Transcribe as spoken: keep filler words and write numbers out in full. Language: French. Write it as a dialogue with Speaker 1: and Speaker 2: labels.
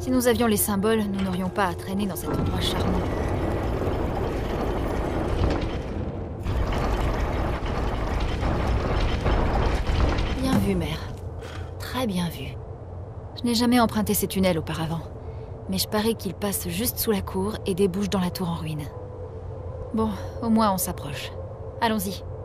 Speaker 1: Si nous avions les symboles, nous n'aurions pas à traîner dans cet endroit charmant. Bien vu, mère. Très bien vu. Je n'ai jamais emprunté ces tunnels auparavant, mais je parie qu'ils passent juste sous la cour et débouchent dans la tour en ruine. Bon, au moins on s'approche. Allons-y.